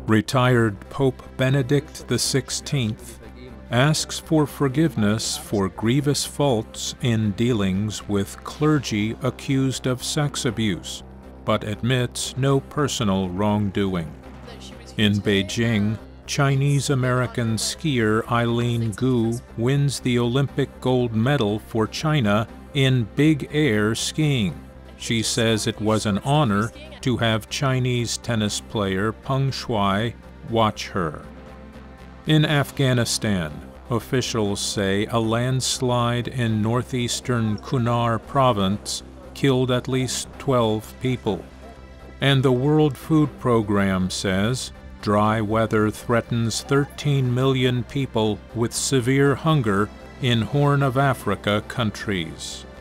Retired Pope Benedict XVI asks for forgiveness for grievous faults in dealings with clergy accused of sex abuse, but admits no personal wrongdoing. In Beijing, Chinese-American skier Eileen Gu wins the Olympic gold medal for China in big air skiing. She says it was an honor to have Chinese tennis player Peng Shuai watch her. In Afghanistan, officials say a landslide in northeastern Kunar province killed at least 12 people. And the World Food Program says dry weather threatens 13 million people with severe hunger in Horn of Africa countries.